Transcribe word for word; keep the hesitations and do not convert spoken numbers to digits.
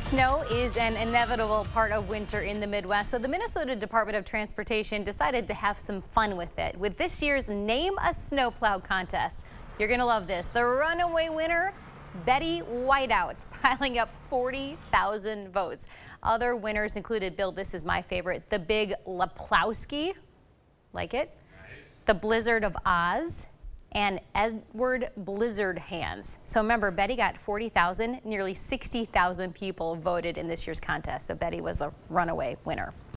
Snow is an inevitable part of winter in the Midwest, so the Minnesota Department of Transportation decided to have some fun with it with this year's Name a Snowplow contest. You're going to love this. The runaway winner, Betty Whiteout, piling up forty thousand votes. Other winners included, Bill, this is my favorite, the Big Leplowski, like it, nice. The Blizzard of Oz, and Edward Blizzard Hands. So remember, Betty got forty thousand, nearly sixty thousand people voted in this year's contest. So Betty was the runaway winner.